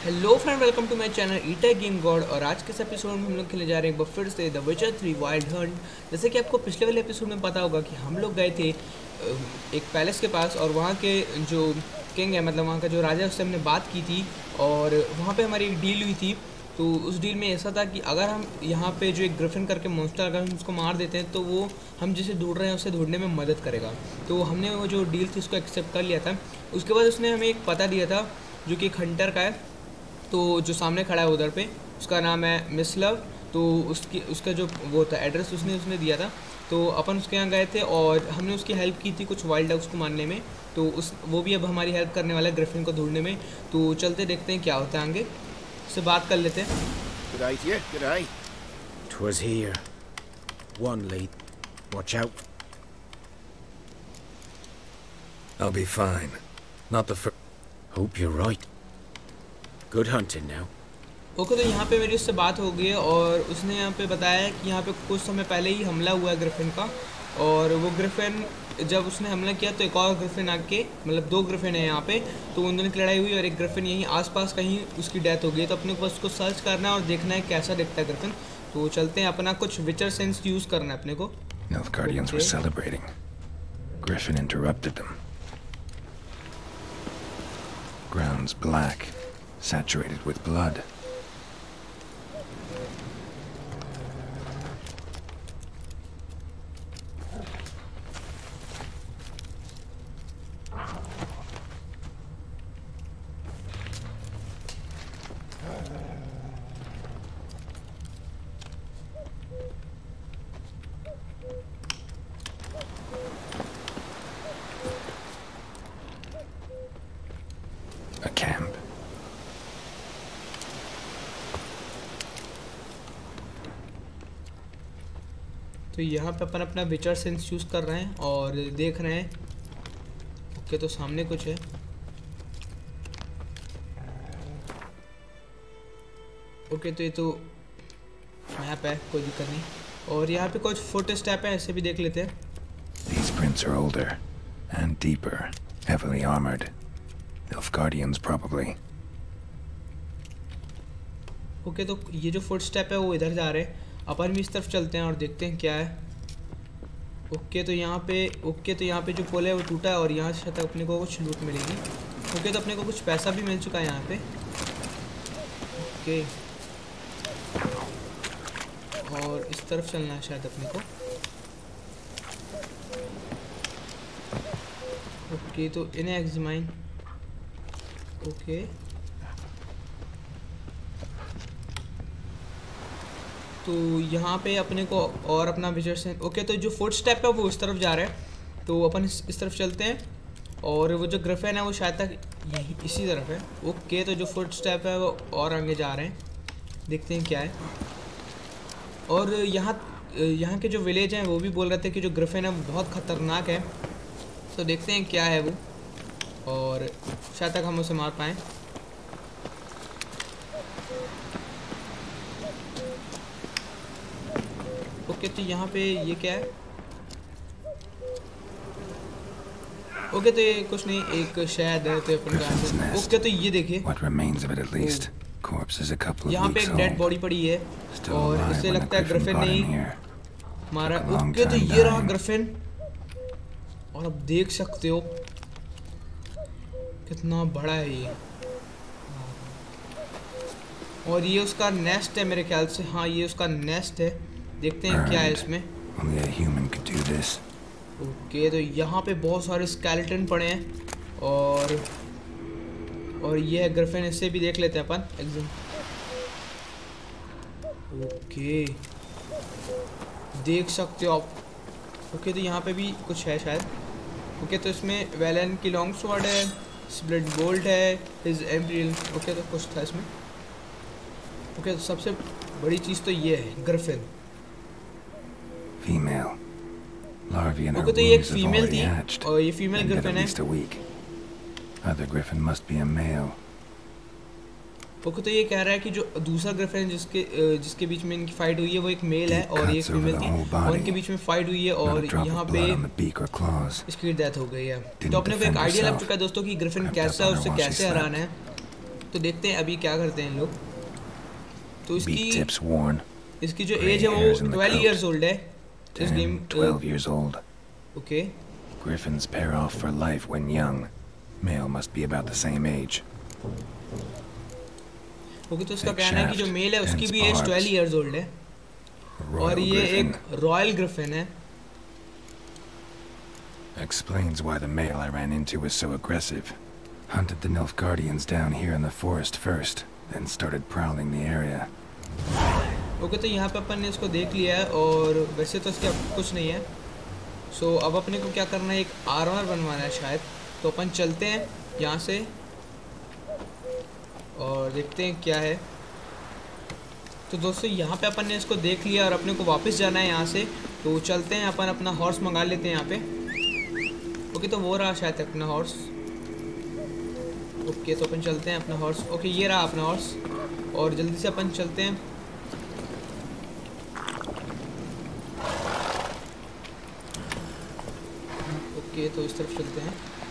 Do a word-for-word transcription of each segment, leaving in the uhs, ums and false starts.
Hello friend, welcome to my channel Eta game god. और आज के इस एपिसोड में हम लोग खेलने जा रहे हैं एक बार फिर से द विचर थ्री वाइल्ड हंट। जैसे कि आपको पिछले वाले एपिसोड में पता होगा कि हम लोग गए थे एक पैलेस के पास और वहाँ के जो किंग है, मतलब वहाँ का जो राजा, उससे हमने बात की थी और वहाँ पे हमारी एक डील हुई थी। तो उस डील में ऐसा था कि अगर हम यहाँ पे जो एक ग्रिफिन करके मॉन्स्टर, अगर हम उसको मार देते हैं तो वो हम जिसे ढूंढ रहे हैं उसे ढूंढने में मदद करेगा। तो हमने वो जो डील थी उसको एक्सेप्ट कर लिया था। उसके बाद उसने हमें एक पता दिया था जो कि एक हंटर का है, तो जो सामने खड़ा है उधर पे, उसका नाम है मिस लव। तो उसकी उसका जो वो था एड्रेस उसने उसने दिया था। तो अपन उसके यहाँ गए थे और हमने उसकी हेल्प की थी कुछ वाइल्ड डॉग्स को मारने में। तो उस वो भी अब हमारी हेल्प करने वाला है ग्रिफिन को ढूंढने में। तो चलते देखते हैं क्या होता है आगे, उससे बात कर लेते हैं। Good idea, good eye. 'Twas here. One lead. Watch out. I'll be fine. Not the first. Hope you're right. Good hunting now. Okay, तो यहाँ पे मेरी उससे बात हो गई है और उसने यहाँ पे बताया कि यहाँ पे कुछ समय पहले ही हमला हुआ है ग्रिफिन का। और वो ग्रिफिन जब उसने हमला किया तो एक और ग्रिफिन आके, मतलब दो ग्रिफिन है यहाँ पे, तो उन दोनों की लड़ाई हुई और एक ग्रिफिन यहीं आसपास कहीं उसकी डेथ हो गई। तो अपने को उसको सर्च करना है और देखना है कैसा दिखता है ग्रिफिन। तो चलते हैं, अपना कुछ विचर सेंस यूज़ करना है अपने को। Nilfgaardians were celebrating. Griffin interrupted them. Ground's black, saturated with blood. A camp. तो यहाँ पे अपन अपना विचर सेंस यूज़ कर रहे हैं और देख रहे हैं। ओके, तो सामने कुछ है। ओके, तो ये तो मैप है, कोई दिक्कत नहीं। और यहाँ पे कुछ फुट स्टेप है, ऐसे भी देख लेते हैं। These prints are older and deeper, heavily armored. Nilfgaardians probably. Okay, तो ये जो फुट स्टेप है वो इधर जा रहे हैं। अपन भी इस तरफ चलते हैं और देखते हैं क्या है। ओके, तो यहाँ पे ओके तो यहाँ पे जो पुल है वो टूटा है और यहाँ से शायद अपने को कुछ लूट मिलेगी। ओके, तो अपने को कुछ पैसा भी मिल चुका है यहाँ पे। ओके, और इस तरफ चलना है शायद अपने को। ओके, तो इन्हें एग्जामाइन। ओके, तो यहाँ पे अपने को और अपना विजर से। ओके, तो जो फुट स्टेप है वो इस तरफ जा रहा है, तो अपन इस, इस तरफ चलते हैं। और वो जो ग्रिफिन है वो शायद तक यही इसी तरफ है। ओके, तो जो फुट स्टेप है वो और आगे जा रहे हैं, देखते हैं क्या है। और यहाँ यहाँ के जो विलेज हैं वो भी बोल रहे थे कि जो ग्रिफिन है वो बहुत ख़तरनाक है। तो देखते हैं क्या है वो, और शायद तक हम उसे मार पाएँ। ओके, तो यहाँ पे ये क्या है। ओके, तो ये कुछ नहीं, एक शहद है, तो अपन का। ओके, तो ये देखिए, What remains of it at least. Corpse is a couple of यहाँ पे weeks एक डेड old. बॉडी पड़ी है Still और alive इससे when the लगता है Griffin ग्रिफिन brought ने him ही here. मारा। Took a long ओके, तो time ये रहा dying. ग्रिफिन, और अब देख सकते हो कितना बड़ा है ये। और ये उसका नेस्ट है मेरे ख्याल से। हाँ, ये उसका नेस्ट है, देखते हैं क्या है इसमें। Only a human could do this. Okay, तो यहाँ पे बहुत सारे स्केलेटन पड़े हैं और और ये है ग्रिफिन, इससे भी देख लेते हैं अपन एग्जाम। ओके, देख सकते हो आप। ओके, तो यहाँ पे भी कुछ है शायद। ओके, तो इसमें वेलन की लॉन्ग स्वॉर्ड है, स्प्लिट बोल्ट है, हिज एम्पीरियल। ओके, तो कुछ था इसमें। ओके, तो सबसे बड़ी चीज़ तो ये है griffin. Female. Larvae in her okay, तो ये एक wombs have फीमेल already थी hatched और ये female and get griffin at है। least a week. Other griffin must be a male. Okay, तो ये कह रहा है कि जो दूसरा ग्रिफिन जिसके जिसके बीच में इनकी फाइट हुई है वो एक मेल है और एक फीमेल थी और इनके बीच में फाइट हुई है और यहाँ पे इसकी डेथ हो गई है। तो अपने को एक आइडिया लग चुका है दोस्तों कि ग्रिफिन कैसा है, उससे कैसे हराना है। तो देखते हैं अभी क्या करते हैं इन लोग। तो Beak इसकी tips worn, इसकी जो gray एज है hairs in वो the twelve coat. Years old है इस game. ten, twelve years old. Okay Griffins pair off for life when young. Male must be about the same age. Okay तो इसका Thick कहना है कि जो shaft, मेल है उसकी dense भी age barbs. Twelve years old है A और royal ये griffin. एक रॉयल ग्रिफिन है। Explains why the male I ran into was so aggressive. Hunted the Nilfgaardians down here in the forest first, then started prowling the area. Okay तो यहाँ पे अपन ने इसको देख लिया है और वैसे तो इसके अब कुछ नहीं है। सो so, अब अपने को क्या करना है, एक आर्मर बनवाना है शायद। तो अपन चलते हैं यहाँ से और देखते हैं क्या है। तो दोस्तों यहाँ पे अपन ने इसको देख लिया और अपने को वापस जाना है यहाँ से। तो चलते हैं, अपन अपना हॉर्स मंगा लेते हैं यहाँ पे। ओके तो वो रहा शायद अपना हॉर्स। ओके तो अपन चलते हैं अपना हॉर्स। ओके ये रहा अपना हॉर्स और जल्दी से अपन चलते हैं। ओके तो इस तरफ चलते हैं।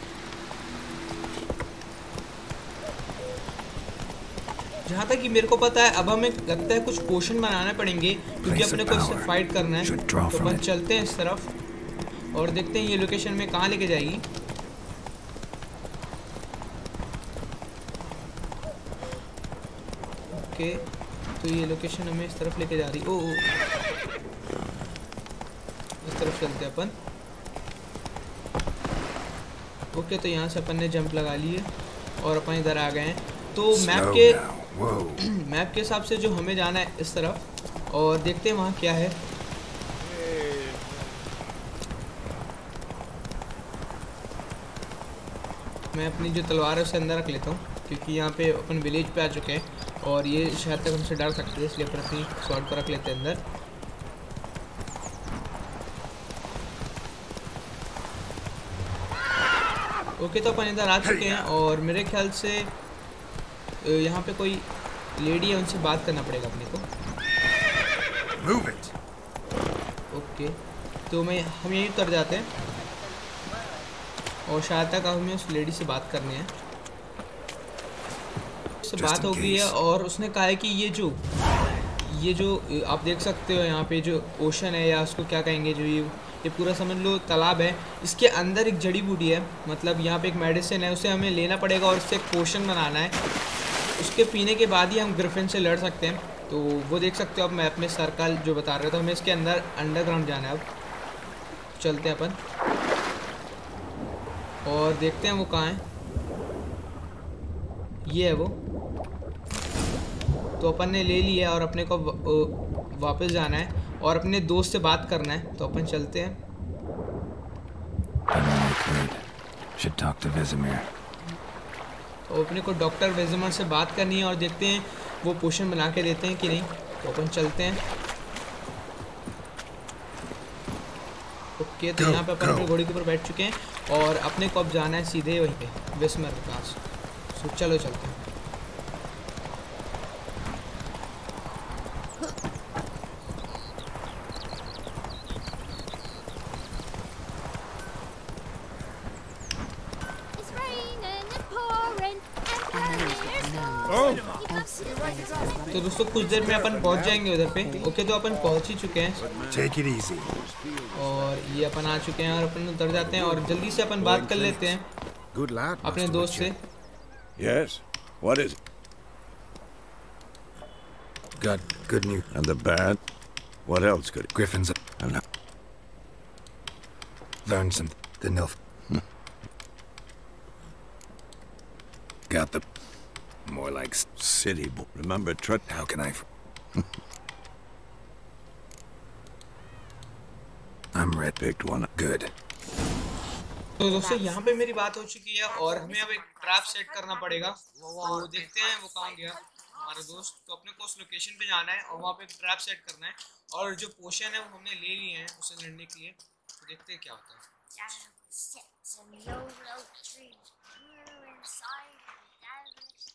जहाँ तक कि मेरे को पता है अब हमें लगता है कुछ पोशन बनाने पड़ेंगे क्योंकि अपने को इससे फाइट करना है। तो अपन चलते हैं इस तरफ और देखते हैं ये लोकेशन में कहाँ लेके जाएगी। ओके तो ये लोकेशन हमें इस तरफ लेके जा रही। ओ, ओ इस तरफ चलते हैं अपन। ओके तो यहाँ से अपन ने जंप लगा लिए और अपन इधर आ गए हैं। तो मैप के मैप के हिसाब से जो हमें जाना है इस तरफ और देखते हैं वहाँ क्या है। मैं अपनी जो तलवार है उसे अंदर रख लेता हूँ क्योंकि यहाँ पे अपन विलेज पे आ चुके हैं और ये शायद तक हमसे डर सकते हैं, इसलिए अपन अपनी स्वॉर्ड को रख लेते हैं अंदर। ओके तो अपन इधर आ चुके हैं और मेरे ख्याल से यहाँ पे कोई लेडी है, उनसे बात करना पड़ेगा अपने को। Move it. ओके तो मैं हम यहीं उतर जाते हैं और शायद तक हमें उस लेडी से बात करनी है। उससे बात हो गई है और उसने कहा है कि ये जो ये जो आप देख सकते हो यहाँ पे जो ओशन है या उसको क्या कहेंगे, जो ये ये पूरा समझ लो तालाब है, इसके अंदर एक जड़ी बूटी है, मतलब यहाँ पे एक मेडिसिन है, उसे हमें लेना पड़ेगा और इससे एक पोशन बनाना है। उसके पीने के बाद ही हम ग्रिफिन से लड़ सकते हैं। तो वो देख सकते हो अब मैप में सर्कल जो बता रहे थे, तो हमें इसके अंदर अंडरग्राउंड जाना है। अब चलते हैं अपन और देखते हैं वो कहाँ है। ये है वो। तो अपन ने ले लिया और अपने को वापस जाना है और अपने दोस्त से बात करना है। तो अपन चलते हैं। तो अपने को डॉक्टर वेज़िमर से बात करनी है और देखते हैं वो पोशन बना के देते हैं कि नहीं। तो अपन चलते हैं। ओके तो यहाँ पे अपन अपनी घोड़ी के ऊपर बैठ चुके हैं और अपने को अब जाना है सीधे वहीं पे वेज़िमर के पास। तो चलो चलते हैं। तो दोस्तों कुछ देर में अपन पहुंच जाएंगे उधर पे। ओके तो अपन पहुंच ही चुके हैं। Take it easy. और ये अपन आ चुके हैं और अपन उतर जाते हैं और जल्दी से अपन बात कर लेते हैं Good lad. अपने दोस्त से। Yes? What is it? Got good news. And the bad? What else could it? Griffin's I'm not. learned some. The Nilf. Got the. More like. s- City boy. Remember Trut? How can I? f- I'm red. Picked one. Good. तो दोस्तों यहाँ पे मेरी बात हो चुकी है और हमें अब एक ट्रैप सेट करना पड़ेगा। तो देखते हैं वो कहाँ गया हमारा दोस्त। तो अपने को उस लोकेशन पे जाना है और वहाँ पे एक ट्रैप सेट करना है और जो पोशन है वो हमने ले लिए हैं उसे लड़ने के लिए। तो देखते हैं क्या होता है। Sits in the old oak tree, grew inside the devilish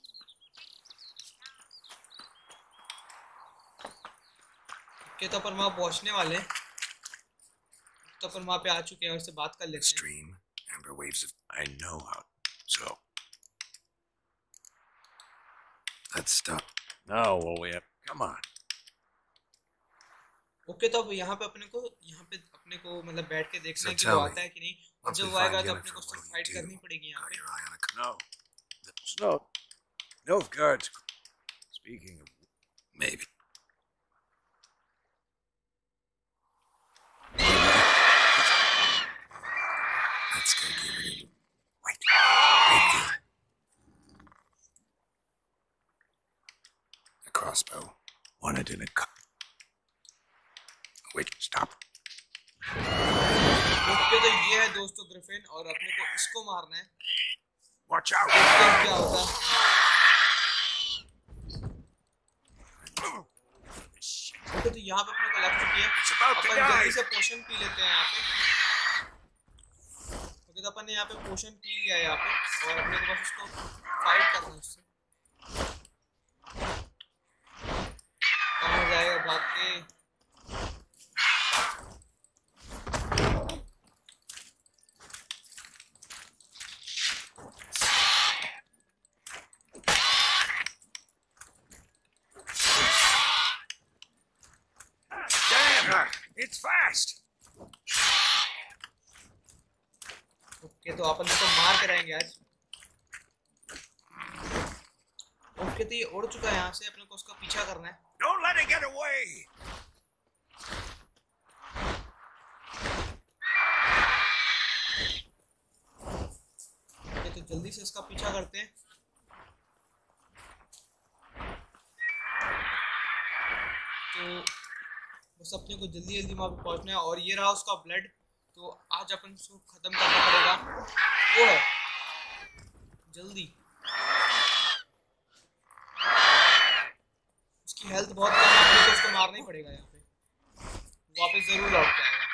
okay तो अपन वहाँ पहुँचने वाले हैं। तो अपन वहाँ पे आ चुके हैं और उससे बात कर लेते हैं। Stream. Amber waves of. I know how. So. Let's stop. No, well, we have. Come on. Okay तो अब यहाँ पे अपने को यहाँ पे अपने को मतलब बैठ के देखना So है कि tell वो me, आता है कि नहीं, और Once जब we वो आएगा find तो अपने को Yennefer, उससे what do फाइट you करनी do? पड़ेगी यहाँ Got पे। your eye on a... No. No. Nilfgaard's. Speaking of. Maybe. Let's go give it a... Wait. Wait there. A crossbow. Wanted in a cup. Wait, stop. Okay तो ये है दोस्तों Griffin, और अपने को इसको मारना है। Watch out. देखते हैं क्या होता है। ओके तो यहाँ पे अपने को लग चुकी है, It's about to upon die. जल्दी से पोशन पी लेते हैं यहाँ पे। ओके तो अपन ने यहाँ पे पोशन पी लिया है यहाँ पे, और अपने को बस उसको फाइट करना है उससे। कहाँ जाएगा भाग के? Damn. It's fast. ओके तो अपन इसको मार के रहेंगे आज। ओके तो ये उड़ चुका है यहाँ से, अपने को उसका पीछा करना है। Don't let it get away. Okay तो जल्दी से इसका पीछा करते हैं। तो बस अपने को जल्दी जल्दी वहाँ पे पहुँचना है, और ये रहा उसका ब्लड। तो आज अपन उसको खत्म करना पड़ेगा। वो है जल्दी, उसकी हेल्थ बहुत कम है, अपने को उसको मारना ही पड़ेगा यहाँ पे। वापस जरूर लौट के आएगा।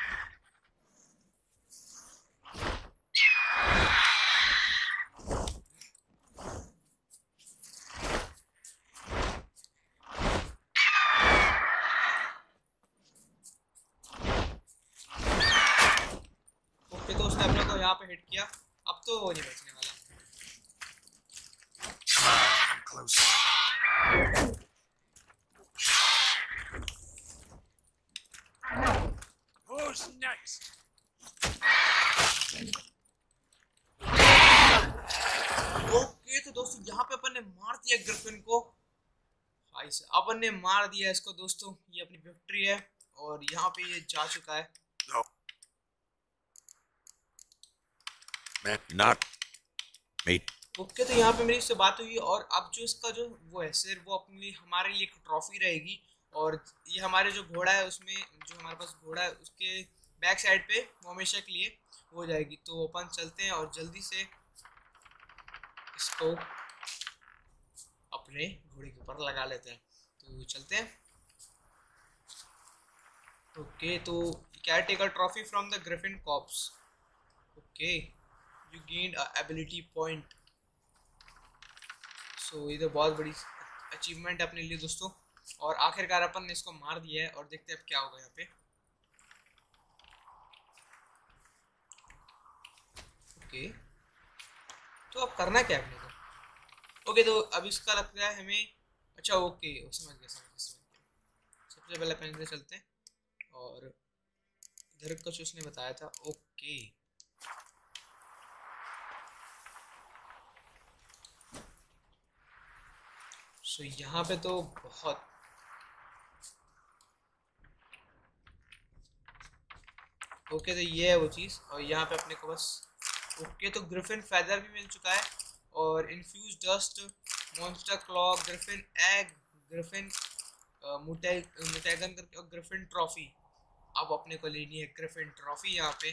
ओके तो उसने अपने को यहाँ पे हिट किया, अब तो वो नहीं बचने वाला। I'm close. Who's next? Okay तो दोस्तों यहाँ पे अपन ने मार दिया ग्रिफिन को। भाई से अपन ने मार दिया इसको दोस्तों, ये अपनी विक्ट्री है, और यहाँ पे ये जा चुका है। No. Man, not me. Okay तो यहाँ पे मेरी इससे बात हुई, और अब जो इसका जो वो है सिर, वो अपने लिए हमारे लिए एक ट्रॉफी रहेगी। और ये हमारे जो घोड़ा है उसमें, जो हमारे पास घोड़ा है उसके बैक साइड पे वो हमेशा के लिए हो जाएगी। तो अपन चलते हैं और जल्दी से इसको अपने घोड़े के ऊपर लगा लेते हैं। तो चलते हैं। ओके तो क्या take a trophy from the griffin corpse. Okay you gained a ability point. So ये तो बहुत बड़ी अचीवमेंट है अपने लिए दोस्तों, और आखिरकार अपन ने इसको मार दिया है। और देखते हैं अब क्या होगा यहाँ पे। ओके तो अब करना क्या है अपने को? ओके तो अब इसका लगता है हमें, अच्छा ओके समझ गया समझ गया समझ गया। सबसे पहले अपन इधर चलते हैं, और इधर कुछ उसने बताया था। ओके सो so, यहाँ पे तो बहुत ओके तो ये है वो चीज़, और यहाँ पे अपने को बस ओके तो ग्रिफिन फेदर भी मिल चुका है, और infuse dust, monster claw, griffin egg, griffin mutagen करके, और ग्रिफिन ट्रॉफी। अब अपने को लेनी है ग्रिफिन ट्रॉफी यहाँ पे।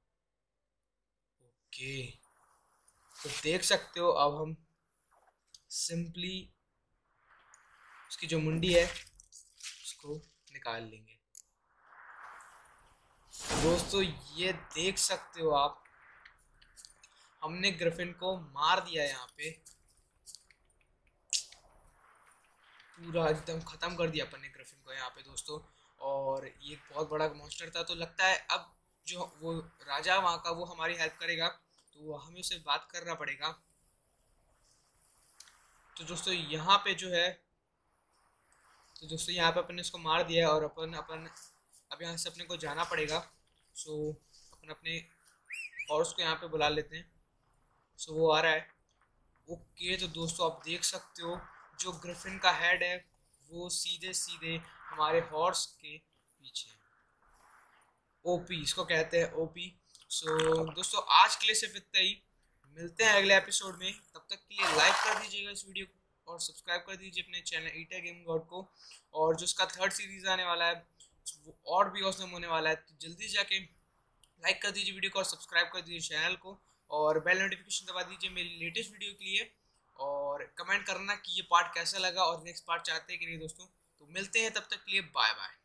ओके तो देख सकते हो अब हम सिंपली उसकी जो मुंडी है उसको निकाल लेंगे। दोस्तों ये देख सकते हो आप, हमने ग्रिफिन को मार दिया यहाँ पे, पूरा एकदम खत्म कर दिया अपन ने ग्रिफिन को यहाँ पे दोस्तों। और ये बहुत बड़ा मॉन्स्टर था, तो लगता है अब जो वो राजा वहाँ का वो हमारी हेल्प करेगा, तो हमें उससे बात करना पड़ेगा। तो दोस्तों यहाँ पे जो है, तो दोस्तों यहाँ पे अपन ने इसको मार दिया है और अपन अपन अब यहाँ से अपने को जाना पड़ेगा। सो अपन अपने हॉर्स को यहाँ पे बुला लेते हैं। सो वो आ रहा है। ओके तो दोस्तों आप देख सकते हो जो ग्रिफिन का हेड है वो सीधे सीधे हमारे हॉर्स के पीछे, ओपी इसको कहते हैं, ओपी। सो दोस्तों आज के लिए सिर्फ इतना ही, मिलते हैं अगले एपिसोड में। तब तक के लिए लाइक कर दीजिएगा इस वीडियो को और सब्सक्राइब कर दीजिए अपने चैनल ईटा गेम गॉड को। और जो उसका थर्ड सीरीज आने वाला है वो और भी औसम होने वाला है, तो जल्दी जाके लाइक कर दीजिए वीडियो को और सब्सक्राइब कर दीजिए चैनल को और बेल नोटिफिकेशन दबा दीजिए मेरी लेटेस्ट वीडियो के लिए। और कमेंट करना कि ये पार्ट कैसा लगा और नेक्स्ट पार्ट चाहते हैं कि नहीं दोस्तों। तो मिलते हैं तब तक के लिए, बाय बाय।